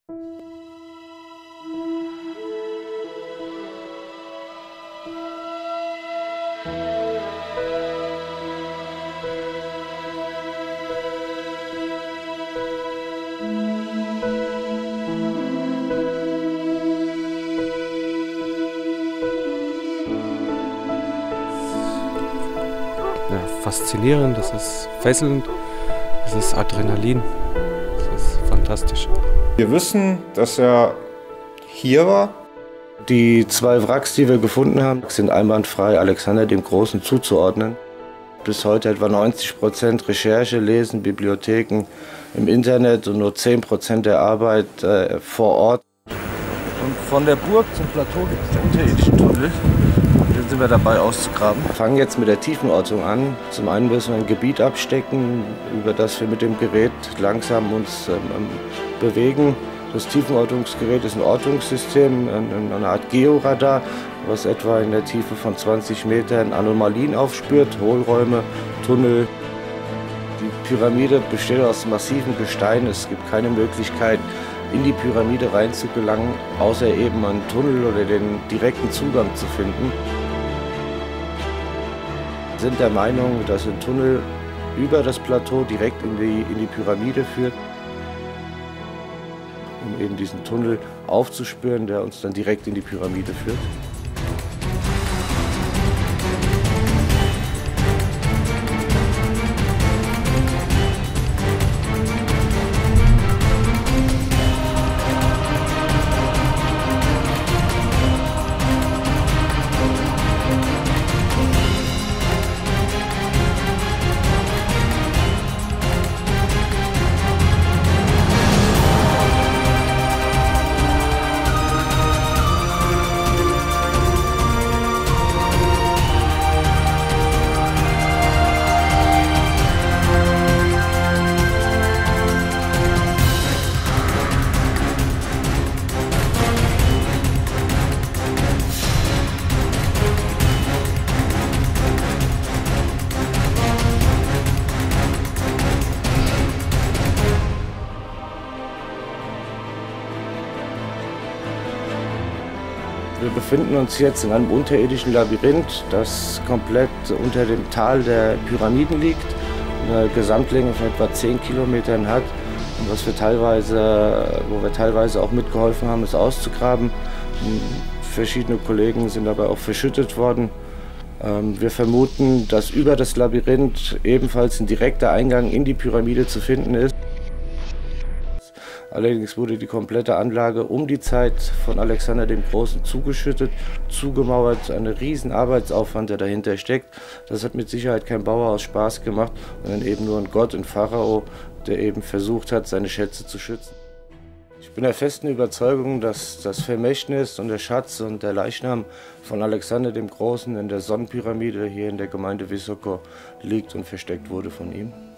Ja, faszinierend, das ist fesselnd, das ist Adrenalin, das ist fantastisch. Wir wissen, dass er hier war. Die 2 Wracks, die wir gefunden haben, sind einwandfrei Alexander dem Großen zuzuordnen. Bis heute etwa 90% Recherche, Lesen, Bibliotheken im Internet und nur 10% der Arbeit vor Ort. Und von der Burg zum Plateau gibt es einen unterirdischen Tunnel. Den sind wir dabei auszugraben. Wir fangen jetzt mit der Tiefenortung an. Zum einen müssen wir ein Gebiet abstecken, über das wir mit dem Gerät langsam uns bewegen. Das Tiefenortungsgerät ist ein Ortungssystem, eine Art Georadar, was etwa in der Tiefe von 20 Metern Anomalien aufspürt, Hohlräume, Tunnel. Die Pyramide besteht aus massivem Gestein. Es gibt keine Möglichkeit, in die Pyramide rein zu gelangen, außer eben einen Tunnel oder den direkten Zugang zu finden. Wir sind der Meinung, dass ein Tunnel über das Plateau direkt in die Pyramide führt, um eben diesen Tunnel aufzuspüren, der uns dann direkt in die Pyramide führt. Wir befinden uns jetzt in einem unterirdischen Labyrinth, das komplett unter dem Tal der Pyramiden liegt, eine Gesamtlänge von etwa 10 Kilometern hat. Und wo wir teilweise auch mitgeholfen haben, es auszugraben. Verschiedene Kollegen sind dabei auch verschüttet worden. Wir vermuten, dass über das Labyrinth ebenfalls ein direkter Eingang in die Pyramide zu finden ist. Allerdings wurde die komplette Anlage um die Zeit von Alexander dem Großen zugeschüttet, zugemauert, ein riesen Arbeitsaufwand, der dahinter steckt. Das hat mit Sicherheit kein Bauer aus Spaß gemacht, sondern eben nur ein Gott, ein Pharao, der eben versucht hat, seine Schätze zu schützen. Ich bin der festen Überzeugung, dass das Vermächtnis und der Schatz und der Leichnam von Alexander dem Großen in der Sonnenpyramide hier in der Gemeinde Visoko liegt und versteckt wurde von ihm.